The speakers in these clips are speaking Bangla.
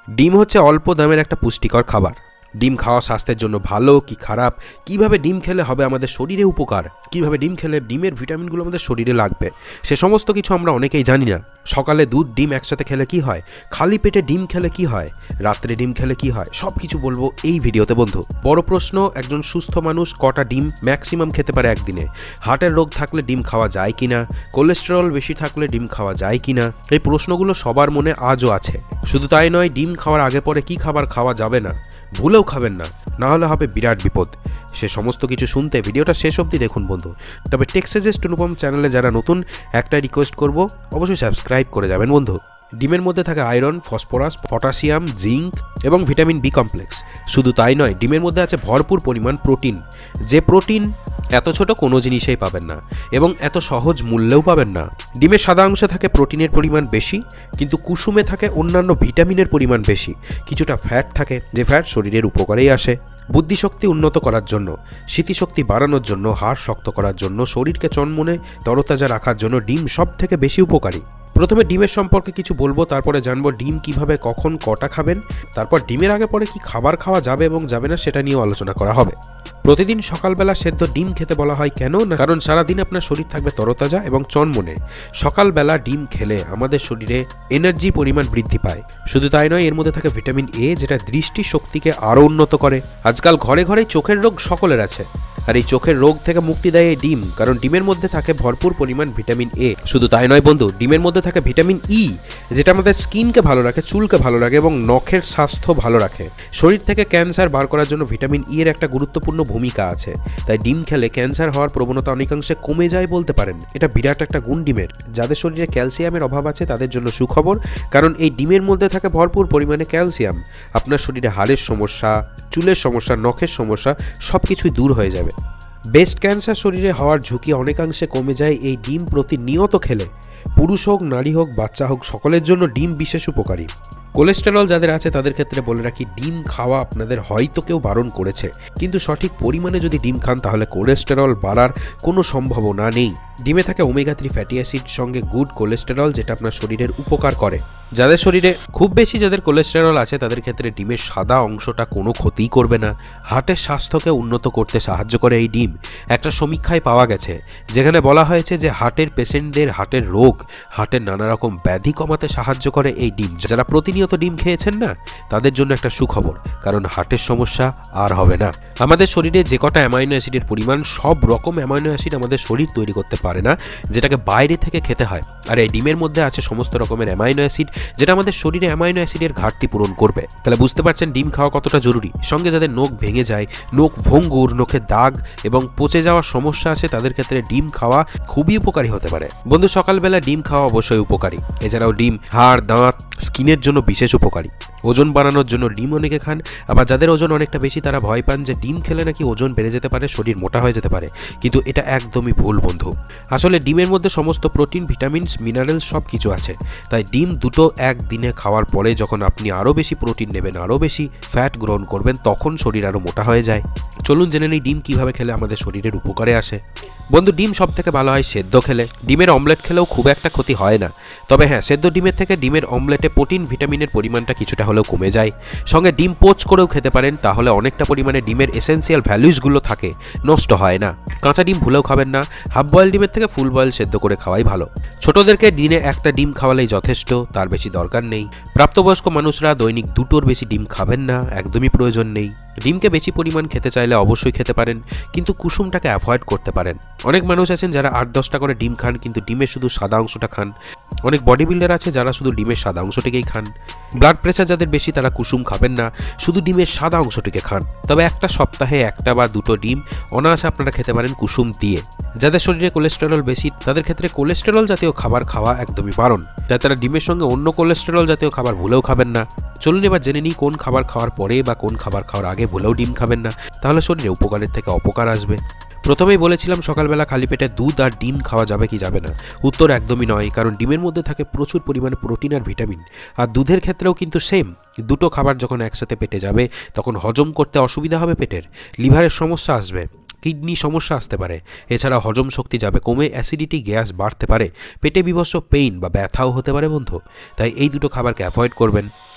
ডিম হচ্ছে অল্প দামের একটা পুষ্টিকর খাবার। ডিম খাওয়া স্বাস্থ্যের জন্য ভালো কি খারাপ, কিভাবে ডিম খেলে হবে আমাদের শরীরে উপকার, কিভাবে ডিম খেলে ডিমের ভিটামিনগুলো আমাদের শরীরে লাগবে, সে সমস্ত কিছু আমরা অনেকেই জানি না। সকালে দুধ ডিম একসাথে খেলে কি হয়, খালি পেটে ডিম খেলে কি হয়, রাত্রে ডিম খেলে কি হয়, সব কিছু বলবো এই ভিডিওতে বন্ধু। বড় প্রশ্ন, একজন সুস্থ মানুষ কটা ডিম ম্যাক্সিমাম খেতে পারে একদিনে? হার্টের রোগ থাকলে ডিম খাওয়া যায় কিনা? কোলেস্টেরল বেশি থাকলে ডিম খাওয়া যায় কিনা? এই প্রশ্নগুলো সবার মনে আজও আছে। শুধু তাই নয়, ডিম খাওয়ার আগে পরে কি খাবার খাওয়া যাবে না, ভুলেও খাবেন না, না হলে হবে বিরাট বিপদ। সে সমস্ত কিছু শুনতে ভিডিওটা শেষ অবধি দেখুন বন্ধু। তবে টেক্সাজেস্টানুপাম চ্যানেলে যারা নতুন, একটা রিকোয়েস্ট করব, অবশ্যই সাবস্ক্রাইব করে যাবেন বন্ধু। ডিমের মধ্যে থাকে আয়রন, ফসফরাস, পটাশিয়াম, জিঙ্ক এবং ভিটামিন বি কমপ্লেক্স। শুধু তাই নয়, ডিমের মধ্যে আছে ভরপুর পরিমাণ প্রোটিন, যে প্রোটিন এত ছোট কোনো জিনিসেই পাবেন না এবং এত সহজ মূল্যেও পাবেন না। ডিমের সাদা অংশে থাকে প্রোটিনের পরিমাণ বেশি, কিন্তু কুসুমে থাকে অন্যান্য ভিটামিনের পরিমাণ বেশি। কিছুটা ফ্যাট থাকে, যে ফ্যাট শরীরের উপকারেই আসে। বুদ্ধিশক্তি উন্নত করার জন্য, স্মৃতিশক্তি বাড়ানোর জন্য, হাড় শক্ত করার জন্য, শরীরকে চনমনে তরতাজা রাখার জন্য ডিম সব থেকে বেশি উপকারী। প্রথমে ডিমের সম্পর্কে কিছু বলবো, তারপরে জানবো ডিম কিভাবে কখন কটা খাবেন, তারপর ডিমের আগে পরে কি খাবার খাওয়া যাবে এবং যাবে না সেটা নিয়েও আলোচনা করা হবে। প্রতিদিন সকালবেলা সেদ্ধ ডিম খেতে বলা হয় কেন না, কারণ সারাদিন আপনার শরীর থাকবে তরতাজা এবং চনমনে। সকালবেলা ডিম খেলে আমাদের শরীরে এনার্জি পরিমাণ বৃদ্ধি পায়। শুধু তাই নয়, এর মধ্যে থাকে ভিটামিন এ, যেটা দৃষ্টি শক্তিকে আরও উন্নত করে। আজকাল ঘরে ঘরে চোখের রোগ সকলের আছে, আর এই চোখের রোগ থেকে মুক্তি দেয় এই ডিম, কারণ ডিমের মধ্যে থাকে ভরপুর পরিমাণ ভিটামিন এ। শুধু তাই নয় বন্ধু, ডিমের মধ্যে থাকে ভিটামিন ই, যেটা আমাদের স্কিনকে ভালো রাখে, চুলকে ভালো রাখে এবং নখের স্বাস্থ্য ভালো রাখে। শরীর থেকে ক্যান্সার বার করার জন্য ভিটামিন ই এর একটা গুরুত্বপূর্ণ ভূমিকা আছে। তাই ডিম খেলে ক্যান্সার হওয়ার প্রবণতা অনেকাংশে কমে যায় বলতে পারেন। এটা বিরাট একটা গুণ ডিমের। যাদের শরীরে ক্যালসিয়ামের অভাব আছে তাদের জন্য সুখবর, কারণ এই ডিমের মধ্যে থাকে ভরপুর পরিমাণে ক্যালসিয়াম। আপনার শরীরে হাড়ের সমস্যা, চুলের সমস্যা, নখের সমস্যা সব কিছুই দূর হয়ে যাবে। ব্রেস্ট ক্যান্সার শরীরে হওয়ার ঝুঁকি অনেকাংশে কমে যায় এই ডিম প্রতিনিয়ত খেলে। পুরুষ হোক, নারী হোক, বাচ্চা হোক, সকলের জন্য ডিম বিশেষ উপকারী। কোলেস্টেরল যাদের আছে তাদের ক্ষেত্রে বলে রাখি, ডিম খাওয়া আপনাদের হয়তো কেউ বারণ করেছে, কিন্তু সঠিক পরিমাণে যদি ডিম খান তাহলে কোলেস্টেরল বাড়ার কোনো সম্ভাবনা নেই। ডিমে থাকে ওমেগা 3 ফ্যাটি অ্যাসিড, সঙ্গে গুড কোলেস্টেরল, যেটা আপনার শরীরের উপকার করে। যাদের শরীরে খুব বেশি যাদের কোলেস্টেরল আছে তাদের ক্ষেত্রে ডিমের সাদা অংশটা কোনো ক্ষতিই করবে না, হার্টের স্বাস্থ্যকে উন্নত করতে সাহায্য করে এই ডিম। একটা সমীক্ষায় পাওয়া গেছে যেখানে বলা হয়েছে যে হার্টের পেশেন্টদের হার্টের রোগ, হার্টের নানা রকম ব্যাধি কমাতে সাহায্য করে এই ডিম। যারা প্রতিনিয়ত ডিম খেয়েছেন না তাদের জন্য একটা সুখবর, কারণ হার্টের সমস্যা আর হবে না। আমাদের শরীরে যে কটা অ্যামাইনো অ্যাসিডের পরিমাণ, সব রকম অ্যামাইনো অ্যাসিড আমাদের শরীর তৈরি করতে পারে না, যেটাকে বাইরে থেকে খেতে হয়। আর এই ডিমের মধ্যে আছে সমস্ত রকমের অ্যামাইনো অ্যাসিড, যেটা আমাদের শরীরে অ্যামাইনো অ্যাসিডের ঘাটতি পূরণ করবে। তাহলে বুঝতে পারছেন ডিম খাওয়া কতটা জরুরি। সঙ্গে যাদের নখ ভেঙে যায়, নখ ভঙ্গুর, নখে দাগ এবং পচে যাওয়ার সমস্যা আছে তাদের ক্ষেত্রে ডিম খাওয়া খুবই উপকারী হতে পারে বন্ধু। সকালবেলা ডিম খাওয়া অবশ্যই উপকারী। এছাড়াও ডিম হাড়, দাঁত, স্কিনের জন্য বিশেষ উপকারী। ওজন বাড়ানোর জন্য ডিম অনেকে খান, আবার যাদের ওজন অনেকটা বেশি তারা ভয় পান যে ডিম খেলে নাকি ওজন বেড়ে যেতে পারে, শরীর মোটা হয়ে যেতে পারে, কিন্তু এটা একদমই ভুল বন্ধু। আসলে ডিমের মধ্যে সমস্ত প্রোটিন, ভিটামিনস, মিনারেলস সব কিছু আছে। তাই ডিম দুটো একদিনে খাওয়ার পরে যখন আপনি আরও বেশি প্রোটিন নেবেন, আরও বেশি ফ্যাট গ্রহণ করবেন, তখন শরীর আরও মোটা হয়ে যায়। চলুন জেনে নিই ডিম কীভাবে খেলে আমাদের শরীরের উপকারে আসে। বন্ধু, ডিম সব থেকে ভালো হয় সেদ্ধ খেলে। ডিমের অমলেট খেলেও খুব একটা ক্ষতি হয় না, তবে হ্যাঁ, সেদ্ধ ডিমের থেকে ডিমের অমলেটে প্রোটিন, ভিটামিনের পরিমাণটা কিছুটা হলেও কমে যায়। সঙ্গে ডিম পোচ করেও খেতে পারেন, তাহলে অনেকটা পরিমাণে ডিমের এসেন্সিয়াল ভ্যালুসগুলো থাকে, নষ্ট হয় না। কাঁচা ডিম ভুলেও খাবেন না, হাফ বয়েল ডিমের থেকে ফুল বয়েল সেদ্ধ করে খাওয়াই ভালো। ছোটদেরকে দিনে একটা ডিম খাওয়ালেই যথেষ্ট, তার বেশি দরকার নেই। প্রাপ্তবয়স্ক মানুষরা দৈনিক 2টোর বেশি ডিম খাবেন না, একদমই প্রয়োজন নেই। ডিমকে বেশি পরিমাণ খেতে চাইলে অবশ্যই খেতে পারেন, কিন্তু কুসুমটাকে অ্যাভয়েড করতে পারেন। অনেক মানুষ আছেন যারা 8-10টা করে ডিম খান, কিন্তু ডিমের শুধু সাদা অংশটা খান। অনেক বডি বিল্ডার আছে যারা শুধু ডিমের সাদা অংশটিকেই খান। ব্লাড প্রেশার যাদের বেশি তারা কুসুম খাবেন না, শুধু ডিমের সাদা অংশটিকে খান। তবে একটা সপ্তাহে 1টা বা 2টো ডিম অনায়াসে আপনারা খেতে পারেন কুসুম দিয়ে। যাদের শরীরে কোলেস্টেরল বেশি তাদের ক্ষেত্রে কোলেস্টেরল জাতীয় খাবার খাওয়া একদমই বারণ, তাই তারা ডিমের সঙ্গে অন্য কোলেস্টেরল জাতীয় খাবার ভুলেও খাবেন না। চলুন এবার জেনে নিই কোন খাবার খাওয়ার পরে বা কোন খাবার খাওয়ার আগে ভুলেও ডিম খাবেন না, তাহলে শরীরে উপকারের থেকে অপকার আসবে। প্রথমেই বলেছিলাম সকালবেলা খালি পেটে দুধ আর ডিম খাওয়া যাবে কি যাবে না। উত্তর একদমই নয়, কারণ ডিমের মধ্যে থাকে প্রচুর পরিমাণে প্রোটিন আর ভিটামিন। আর দুধের ক্ষেত্রেও কিন্তু সেম। দুটো খাবার যখন একসাথে পেটে যাবে তখন হজম করতে অসুবিধা হবে, পেটের লিভারের সমস্যা আসবে, কিডনি সমস্যা আসতে পারে। এছাড়া হজম শক্তি যাবে কমে, অ্যাসিডিটি, গ্যাস বাড়তে পারে, পেটে বিভৎস পেইন বা ব্যথাও হতে পারে বন্ধু। তাই এই দুটো খাবারকে অ্যাভয়েড করবেন।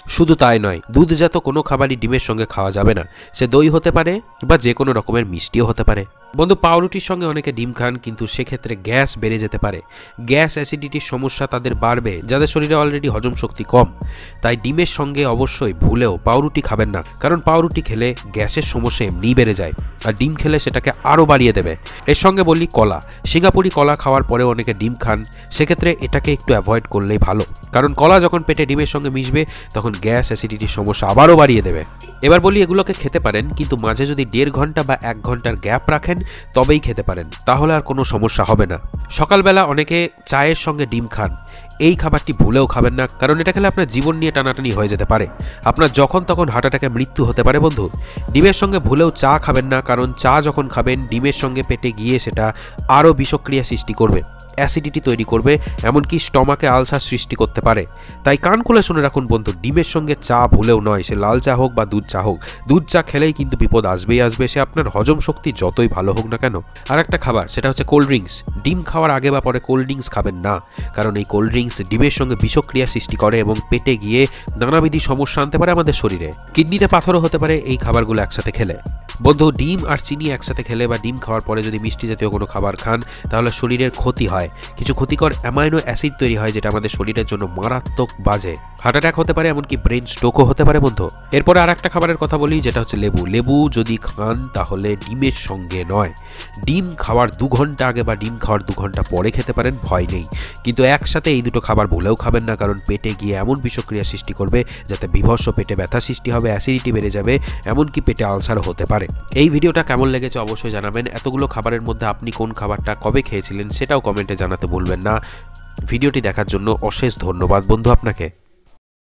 শুধু তাই নয়, দুধজাত কোনো খাবারই ডিমের সঙ্গে খাওয়া যাবে না। সে দই হতে পারে বা যে কোনো রকমের মিষ্টিও হতে পারে। বন্ধু, পাউরুটির সঙ্গে অনেকে ডিম খান, কিন্তু সেক্ষেত্রে গ্যাস বেড়ে যেতে পারে। গ্যাস অ্যাসিডিটির সমস্যা তাদের বাড়বে, যাদের শরীরে অলরেডি হজম শক্তি কম। তাই ডিমের সঙ্গে অবশ্যই ভুলেও পাউরুটি খাবেন না, কারণ পাউরুটি খেলে গ্যাসের সমস্যা এমনিই বেড়ে যায়, আর ডিম খেলে সেটাকে আরও বাড়িয়ে দেবে। এর সঙ্গে বলি কলা, সিঙ্গাপুরি কলা খাওয়ার পরেও অনেকে ডিম খান, সেক্ষেত্রে এটাকে একটু অ্যাভয়েড করলেই ভালো, কারণ কলা যখন পেটে ডিমের সঙ্গে মিশবে তখন গ্যাস অ্যাসিডিটির সমস্যা আবারও বাড়িয়ে দেবে। এবার বলি, এগুলোকে খেতে পারেন, কিন্তু মাঝে যদি 1.5 ঘন্টা বা 1 ঘন্টার গ্যাপ রাখেন তবেই খেতে পারেন, তাহলে আর কোনো সমস্যা হবে না। সকালবেলা অনেকে চায়ের সঙ্গে ডিম খান, এই খাবারটি ভুলেও খাবেন না, কারণ এটা খেলে আপনার জীবন নিয়ে টানাটানি হয়ে যেতে পারে, আপনার যখন তখন হার্ট অ্যাটাকে মৃত্যু হতে পারে। বন্ধু, ডিমের সঙ্গে ভুলেও চা খাবেন না, কারণ চা যখন খাবেন ডিমের সঙ্গে পেটে গিয়ে সেটা আরও বিষক্রিয়া সৃষ্টি করবে, অ্যাসিডিটি তৈরি করবে, এমনকি স্টমাকে আলসার সৃষ্টি করতে পারে। তাই কান খুলে শুনে রাখুন বন্ধু, ডিমের সঙ্গে চা ভুলেও নয়, সে লাল চা হোক বা দুধ চা হোক। দুধ চা খেলেই কিন্তু বিপদ আসবেই আসবে, সে আপনার হজম শক্তি যতই ভালো হোক না কেন। আর একটা খাবার, সেটা হচ্ছে কোল্ড ড্রিঙ্কস। ডিম খাওয়ার আগে বা পরে কোল্ড ড্রিঙ্কস খাবেন না, কারণ এই কোল্ড ড্রিঙ্কস ডিমের সঙ্গে বিষক্রিয়া সৃষ্টি করে এবং পেটে গিয়ে নানাবিধি সমস্যা আনতে পারে আমাদের শরীরে। কিডনিতে পাথরও হতে পারে এই খাবারগুলো একসাথে খেলে। বন্ধু, ডিম আর চিনি একসাথে খেলে বা ডিম খাওয়ার পরে যদি মিষ্টি জাতীয় কোনো খাবার খান, তাহলে শরীরের ক্ষতি হয়, কিছু ক্ষতিকর অ্যামাইনো অ্যাসিড তৈরি হয়, যেটা আমাদের শরীরের জন্য মারাত্মক বাজে। হার্ট অ্যাটাক হতে পারে, এমনকি ব্রেন স্ট্রোকও হতে পারে বন্ধু। এরপরে আর একটা খাবারের কথা বলি, যেটা হচ্ছে লেবু। লেবু যদি খান তাহলে ডিমের সঙ্গে নয়, ডিম খাওয়ার 2 ঘন্টা আগে বা ডিম খাওয়ার 2 ঘন্টা পরে খেতে পারেন, ভয় নেই, কিন্তু একসাথে এই দুটো খাবার ভুলেও খাবেন না, কারণ পেটে গিয়ে এমন বিষক্রিয়া সৃষ্টি করবে যাতে বিভৎস পেটে ব্যথা সৃষ্টি হবে, অ্যাসিডিটি বেড়ে যাবে, এমনকি পেটে আলসারও হতে পারে। এই ভিডিওটা কেমন লেগেছে অবশ্যই জানাবেন। এতগুলো খাবারের মধ্যে আপনি কোন খাবারটা কবে খেয়েছিলেন সেটাও কমেন্টে জানাতে ভুলবেন না। ভিডিওটি দেখার জন্য অশেষ ধন্যবাদ বন্ধু আপনাকে।